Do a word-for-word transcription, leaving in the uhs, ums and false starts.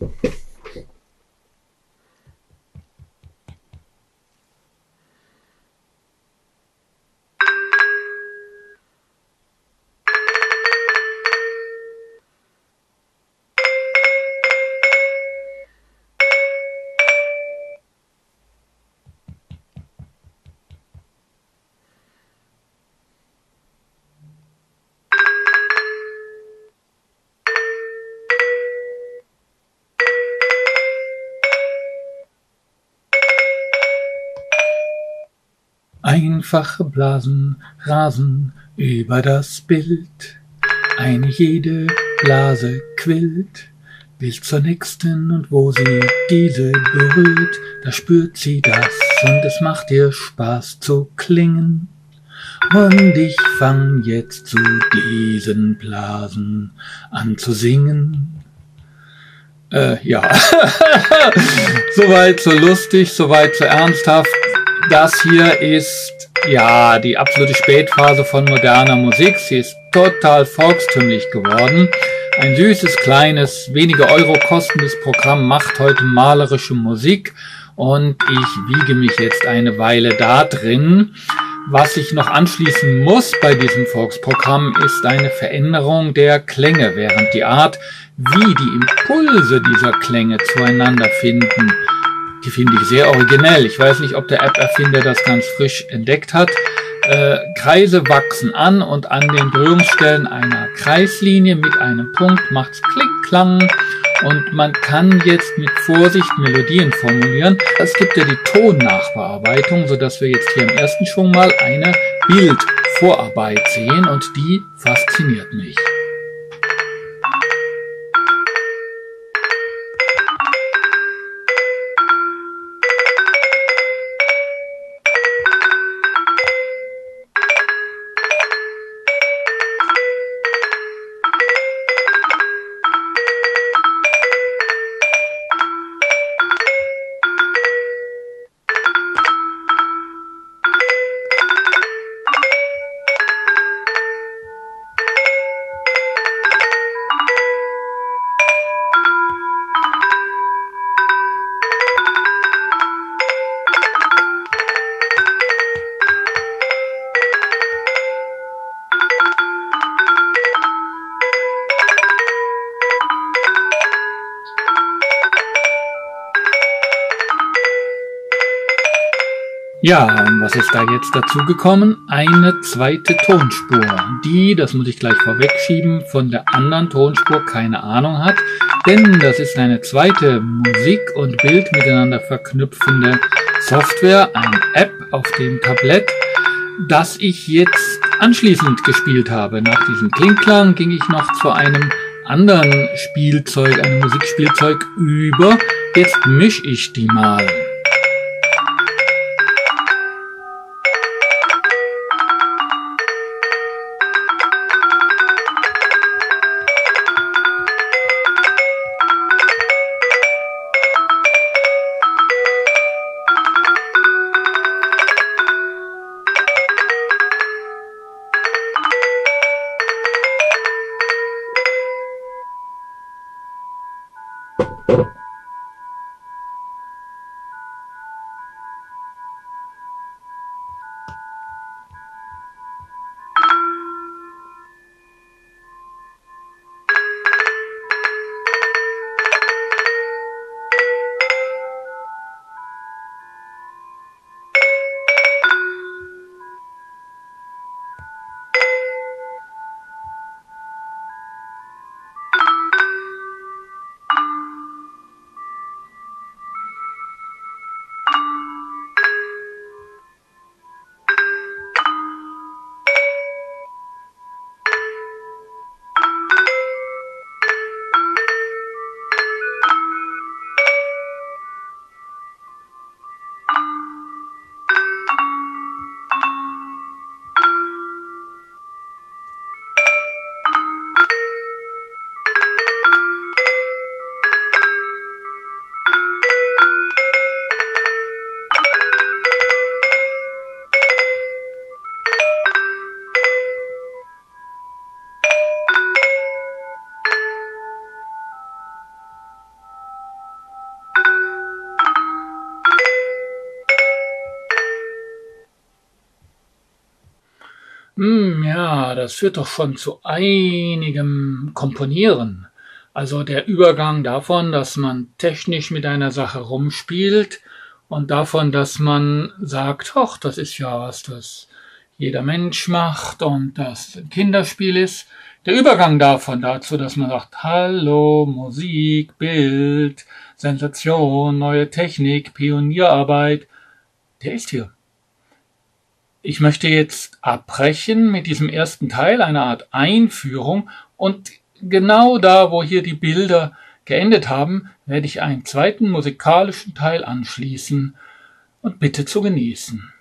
Einfache Blasen rasen über das Bild, eine jede Blase quillt bis zur nächsten, und wo sie diese berührt, da spürt sie das, und es macht ihr Spaß zu klingen. Und ich fang jetzt zu diesen Blasen an zu singen. Äh, ja, soweit so lustig, soweit so ernsthaft. Das hier ist, ja, die absolute Spätphase von moderner Musik. Sie ist total volkstümlich geworden. Ein süßes, kleines, wenige Euro kostendes Programm macht heute malerische Musik, und ich wiege mich jetzt eine Weile da drin. Was ich noch anschließen muss bei diesem Volksprogramm ist eine Veränderung der Klänge, während die Art, wie die Impulse dieser Klänge zueinander finden, die finde ich sehr originell. Ich weiß nicht, ob der App-Erfinder das ganz frisch entdeckt hat. Äh, Kreise wachsen an, und an den Berührungsstellen einer Kreislinie mit einem Punkt macht's Klick-Klang, und man kann jetzt mit Vorsicht Melodien formulieren. Es gibt ja die Tonnachbearbeitung, sodass wir jetzt hier im ersten Schwung mal eine Bildvorarbeit sehen, und die fasziniert mich. Ja, und was ist da jetzt dazu gekommen? Eine zweite Tonspur, die, das muss ich gleich vorwegschieben, von der anderen Tonspur keine Ahnung hat, denn das ist eine zweite Musik und Bild miteinander verknüpfende Software, eine App auf dem Tablett, das ich jetzt anschließend gespielt habe. Nach diesem Klingklang ging ich noch zu einem anderen Spielzeug, einem Musikspielzeug über. Jetzt mische ich die mal. Hm, ja, das führt doch schon zu einigem Komponieren. Also der Übergang davon, dass man technisch mit einer Sache rumspielt und davon, dass man sagt, ach, das ist ja was, das jeder Mensch macht und das ein Kinderspiel ist. Der Übergang davon dazu, dass man sagt, hallo, Musik, Bild, Sensation, neue Technik, Pionierarbeit, der ist hier. Ich möchte jetzt abbrechen mit diesem ersten Teil, eine Art Einführung, und genau da, wo hier die Bilder geendet haben, werde ich einen zweiten musikalischen Teil anschließen und bitte zu genießen.